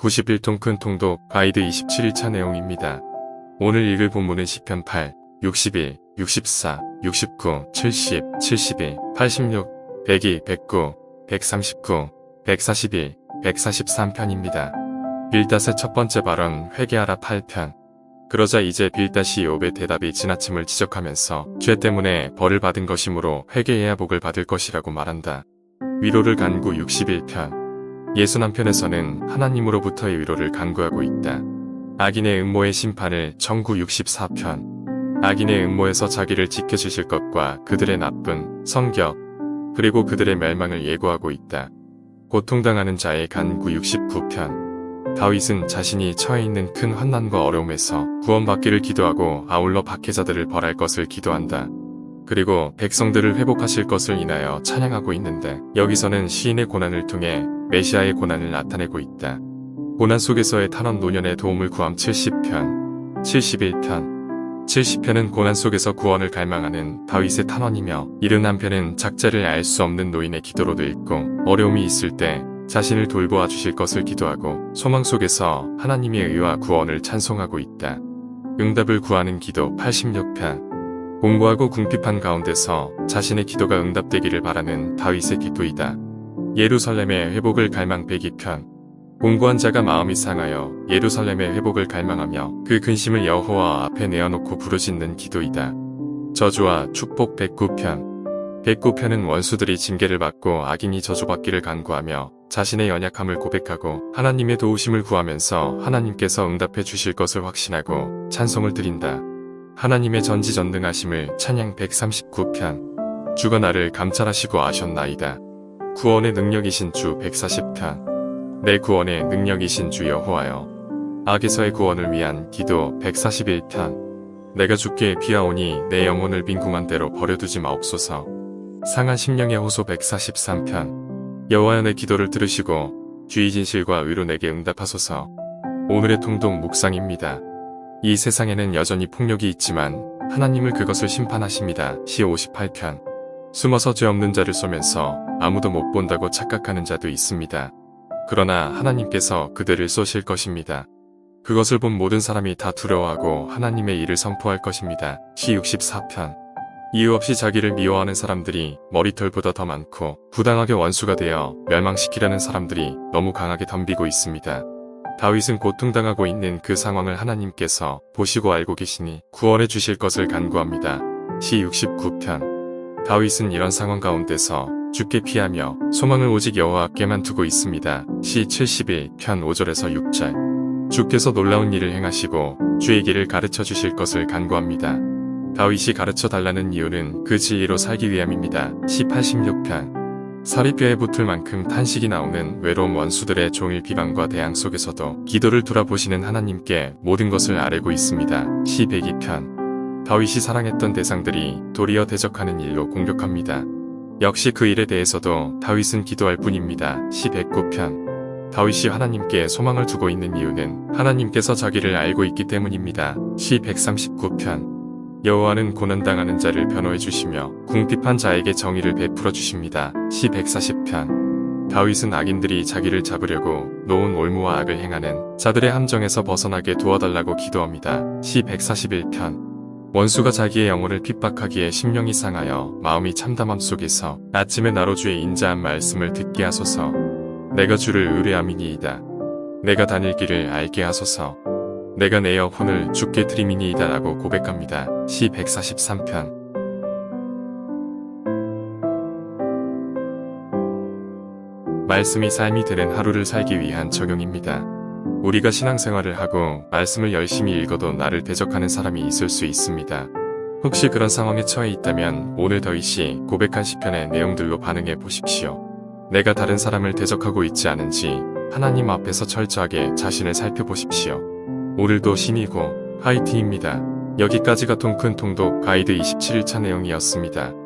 91통 큰 통독 가이드 27일차 내용입니다. 오늘 읽을 본문은 시편 8, 61, 64, 69, 70, 72, 86, 102, 109, 139, 141, 143편입니다. 빌닷의 첫 번째 발언 회개하라 8편. 그러자 이제 빌닷이 욥의 대답이 지나침을 지적하면서 죄 때문에 벌을 받은 것이므로 회개해야 복을 받을 것이라고 말한다. 위로를 간구 61편. 61편에서는 하나님으로부터의 위로를 간구하고 있다. 악인의 음모의 심판을 청구 64편. 악인의 음모에서 자기를 지켜주실 것과 그들의 나쁜 성격 그리고 그들의 멸망을 예고하고 있다. 고통당하는 자의 간구 69편. 다윗은 자신이 처해 있는 큰 환난과 어려움에서 구원받기를 기도하고 아울러 박해자들을 벌할 것을 기도한다. 그리고 백성들을 회복하실 것을 인하여 찬양하고 있는데 여기서는 시인의 고난을 통해 메시아의 고난을 나타내고 있다. 고난 속에서의 탄원 노년의 도움을 구함 70편, 71편. 70편은 고난 속에서 구원을 갈망하는 다윗의 탄원이며 71편은 작자를 알 수 없는 노인의 기도로도 읽고 어려움이 있을 때 자신을 돌보아 주실 것을 기도하고 소망 속에서 하나님의 의와 구원을 찬송하고 있다. 응답을 구하는 기도 86편. 공고하고 궁핍한 가운데서 자신의 기도가 응답되기를 바라는 다윗의 기도이다. 예루살렘의 회복을 갈망 102편. 공고한 자가 마음이 상하여 예루살렘의 회복을 갈망하며 그 근심을 여호와 앞에 내어놓고 부르짖는 기도이다. 저주와 축복 109편. 109편은 원수들이 징계를 받고 악인이 저주받기를 간구하며 자신의 연약함을 고백하고 하나님의 도우심을 구하면서 하나님께서 응답해 주실 것을 확신하고 찬송을 드린다. 하나님의 전지전능하심을 찬양 139편. 주가 나를 감찰하시고 아셨나이다. 구원의 능력이신 주 140편. 내 구원의 능력이신 주 여호와여. 악에서의 구원을 위한 기도 141편. 내가 주께 피하오니 내 영혼을 빈궁한 대로 버려두지 마옵소서. 상한 심령의 호소 143편. 여호와여 내 기도를 들으시고 주의 진실과 의로 내게 응답하소서. 오늘의 통독 묵상입니다. 이 세상에는 여전히 폭력이 있지만 하나님을 그것을 심판하십니다. 시 58편. 숨어서 죄 없는 자를 쏘면서 아무도 못 본다고 착각하는 자도 있습니다. 그러나 하나님께서 그들을 쏘실 것입니다. 그것을 본 모든 사람이 다 두려워하고 하나님의 일을 선포할 것입니다. 시 64편. 이유 없이 자기를 미워하는 사람들이 머리털보다 더 많고 부당하게 원수가 되어 멸망시키려는 사람들이 너무 강하게 덤비고 있습니다. 다윗은 고통당하고 있는 그 상황을 하나님께서 보시고 알고 계시니 구원해 주실 것을 간구합니다. 시 69편. 다윗은 이런 상황 가운데서 주께 피하며 소망을 오직 여호와께만 두고 있습니다. 시 71편 5절에서 6절. 주께서 놀라운 일을 행하시고 주의 길을 가르쳐 주실 것을 간구합니다. 다윗이 가르쳐 달라는 이유는 그 진리로 살기 위함입니다. 시 86편. 사리뼈에 붙을 만큼 탄식이 나오는 외로운 원수들의 종일 비방과 대항 속에서도 기도를 돌아보시는 하나님께 모든 것을 아뢰고 있습니다. 시 102편. 다윗이 사랑했던 대상들이 도리어 대적하는 일로 공격합니다. 역시 그 일에 대해서도 다윗은 기도할 뿐입니다. 시 109편. 다윗이 하나님께 소망을 두고 있는 이유는 하나님께서 자기를 알고 있기 때문입니다. 시 139편. 여호와는 고난당하는 자를 변호해 주시며 궁핍한 자에게 정의를 베풀어 주십니다. 시 140편. 다윗은 악인들이 자기를 잡으려고 놓은 올무와 악을 행하는 자들의 함정에서 벗어나게 도와달라고 기도합니다. 시 141편. 원수가 자기의 영혼을 핍박하기에 심령이 상하여 마음이 참담함 속에서 아침에 나로 주의 인자한 말씀을 듣게 하소서. 내가 주를 의뢰함이니이다. 내가 다닐 길을 알게 하소서. 내가 내 영혼을 주께 드림이니이다 라고 고백합니다. 시 143편. 말씀이 삶이 되는 하루를 살기 위한 적용입니다. 우리가 신앙생활을 하고 말씀을 열심히 읽어도 나를 대적하는 사람이 있을 수 있습니다. 혹시 그런 상황에 처해 있다면 오늘 다윗이 고백한 시편의 내용들로 반응해 보십시오. 내가 다른 사람을 대적하고 있지 않은지 하나님 앞에서 철저하게 자신을 살펴보십시오. 오늘도 신이고 화이팅입니다. 여기까지가 통큰 통독 가이드 27일차 내용이었습니다.